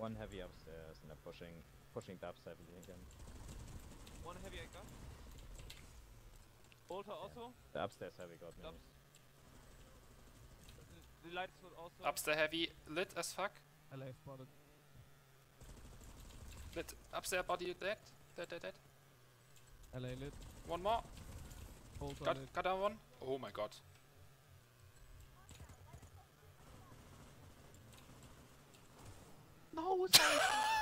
One heavy upstairs and they're pushing dubs heavily again. One heavy I got. Bolter also. The upstairs heavy got me. Dubs. The lights will also. Upstairs heavy, lit as fuck. LA spotted. Lit. Upstairs body dead. Dead. LA lit. One more. Bolter lit. Got down one. Oh my god. No, sorry.